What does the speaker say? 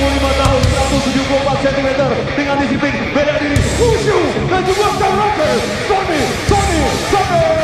tahun, 174 cm dengan disiplin bela diri Wushu dan juga Star Rocker, Sony.